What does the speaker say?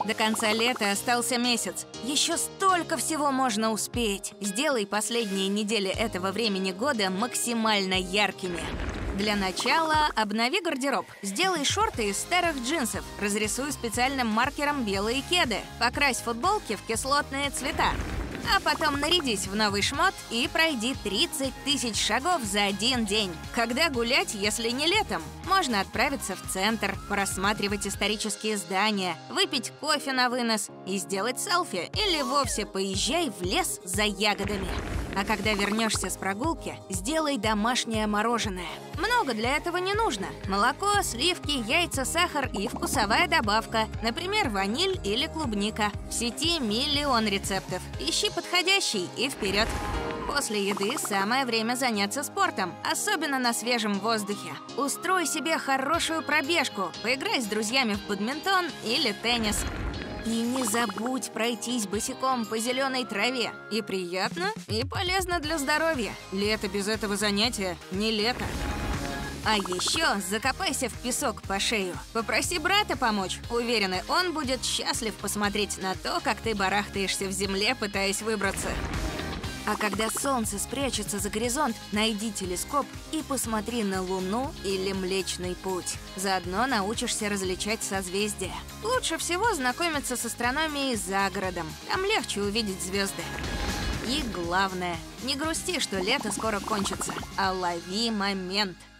До конца лета остался месяц. Еще столько всего можно успеть. Сделай последние недели этого времени года максимально яркими. Для начала обнови гардероб. Сделай шорты из старых джинсов. Разрисуй специальным маркером белые кеды. Покрась футболки в кислотные цвета. А потом нарядись в новый шмот и пройди 30 тысяч шагов за один день. Когда гулять, если не летом? Можно отправиться в центр, порассматривать исторические здания, выпить кофе на вынос и сделать селфи. Или вовсе поезжай в лес за ягодами. А когда вернешься с прогулки, сделай домашнее мороженое. Много для этого не нужно. Молоко, сливки, яйца, сахар и вкусовая добавка. Например, ваниль или клубника. В сети миллион рецептов. Ищи подходящий и вперед. После еды самое время заняться спортом, особенно на свежем воздухе. Устрой себе хорошую пробежку, поиграй с друзьями в бадминтон или теннис. И не забудь пройтись босиком по зеленой траве. И приятно, и полезно для здоровья. Лето без этого занятия не лето. А еще закопайся в песок по шею. Попроси брата помочь. Уверена, он будет счастлив посмотреть на то, как ты барахтаешься в земле, пытаясь выбраться. А когда солнце спрячется за горизонт, найди телескоп и посмотри на Луну или Млечный Путь. Заодно научишься различать созвездия. Лучше всего знакомиться с астрономией за городом. Там легче увидеть звезды. И главное, не грусти, что лето скоро кончится, а лови момент.